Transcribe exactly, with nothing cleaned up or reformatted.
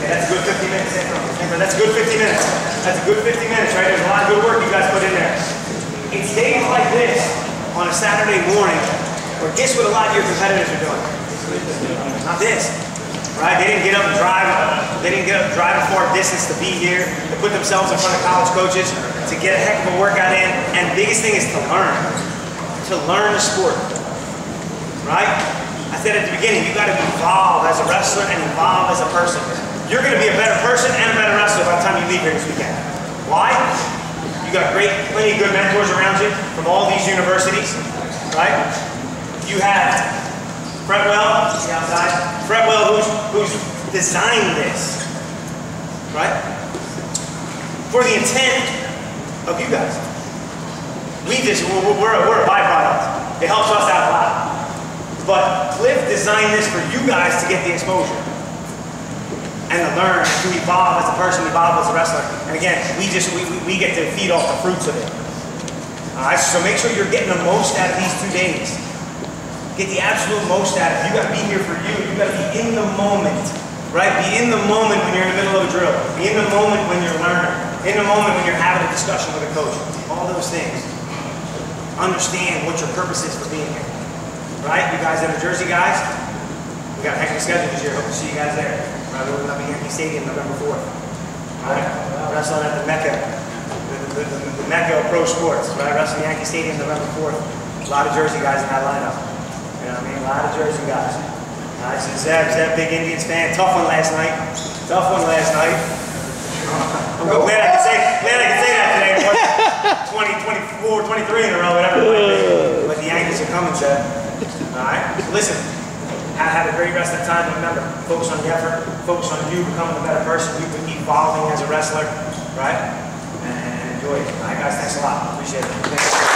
Okay, that's a good fifty minutes. That's a good fifty minutes. That's a good fifty minutes, right? There's a lot of good work you guys put in there. It's days like this on a Saturday morning, where guess what a lot of your competitors are doing? Not this, right? They didn't get up and drive. They didn't get up and drive a far distance to be here. They put themselves in front of college coaches to get a heck of a workout in. And the biggest thing is to learn, to learn the sport, right? I said at the beginning, you got to evolve as a wrestler and evolve as a person. You're going to be a better person and a better wrestler by the time you leave here this weekend. Why? You got great, plenty of good mentors around you from all these universities, right? You have Fretwell, see outside. Fretwell, who's who's designed this, right? For the intent of you guys. We just we're we're, we're a byproduct. It helps us out a lot. But Cliff designed this for you guys to get the exposure and to learn, to evolve as a person, evolve as a wrestler. And again, we just we, we get to feed off the fruits of it. All right, so make sure you're getting the most out of these two days. Get the absolute most out of it. You got to be here for you. You got to be in the moment, right? Be in the moment when you're in the middle of a drill. Be in the moment when you're learning. In the moment when you're having a discussion with a coach. All those things. Understand what your purpose is for being here. Right? You guys are New Jersey guys. We got a heck of a schedule this year. Hope to see you guys there. Right? We're going to be at Yankee Stadium November fourth. All right? Wrestling at the Mecca. The, the, the, the Mecca of pro sports. Right? Wrestling Yankee Stadium November fourth. A lot of Jersey guys in that lineup. You know what I mean? A lot of Jersey guys. All right, so Zeb, Zeb, big Indians fan. Tough one last night. Tough one last night. I'm glad I can say, glad I can say that today. twenty, twenty-four, twenty-three in a row, whatever it might be. But the Yankees are coming, Zeb. All right? Listen, have, have a great rest of the time. Remember, focus on the effort. Focus on you becoming a better person. You evolving as a wrestler. Right? And, and enjoy it. All right, guys, thanks a lot. Appreciate it. Thanks.